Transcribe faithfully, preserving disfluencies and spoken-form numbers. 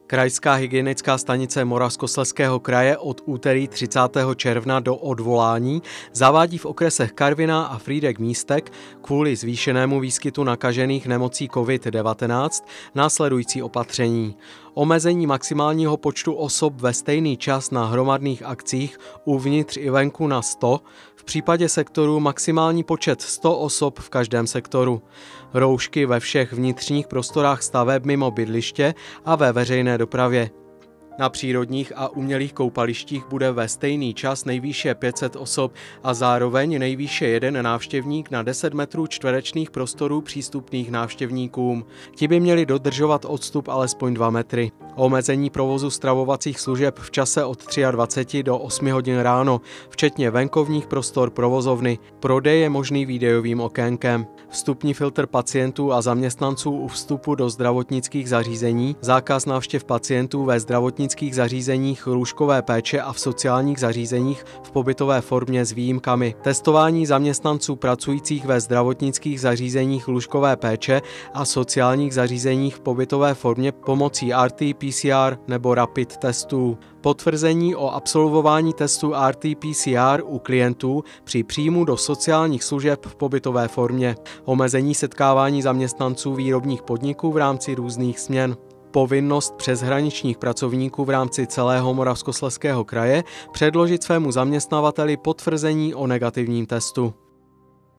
Krajská hygienická stanice Moravskoslezského kraje od úterý třicátého června do odvolání zavádí v okresech Karviná a Frýdek-Místek kvůli zvýšenému výskytu nakažených nemocí COVID devatenáct následující opatření. Omezení maximálního počtu osob ve stejný čas na hromadných akcích uvnitř i venku na sto, v případě sektoru maximální počet sto osob v každém sektoru. Roušky ve všech vnitřních prostorách staveb mimo bydliště a ve veřejné dopravě. Na přírodních a umělých koupalištích bude ve stejný čas nejvýše pět set osob a zároveň nejvýše jeden návštěvník na deset metrů čtverečných prostorů přístupných návštěvníkům. Ti by měli dodržovat odstup alespoň dva metry. Omezení provozu stravovacích služeb v čase od dvaceti tří do osmi hodin ráno, včetně venkovních prostor provozovny. Prodej je možný výdejovým okénkem. Vstupní filtr pacientů a zaměstnanců u vstupu do zdravotnických zařízení, zákaz návštěv pacientů ve zdravotnických zařízeních lůžkové péče a v sociálních zařízeních v pobytové formě s výjimkami, testování zaměstnanců pracujících ve zdravotnických zařízeních lůžkové péče a sociálních zařízeních v pobytové formě pomocí R T P C R nebo rapid testů, potvrzení o absolvování testu R T P C R u klientů při příjmu do sociálních služeb v pobytové formě, omezení setkávání zaměstnanců výrobních podniků v rámci různých směn, povinnost přeshraničních pracovníků v rámci celého Moravskoslezského kraje předložit svému zaměstnavateli potvrzení o negativním testu.